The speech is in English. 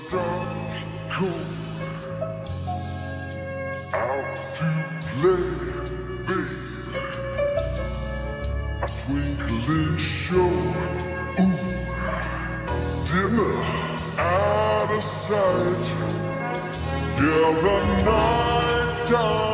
stars go out to play, babe. A twinkling show, ooh, dinner out of sight. Yeah, the night time.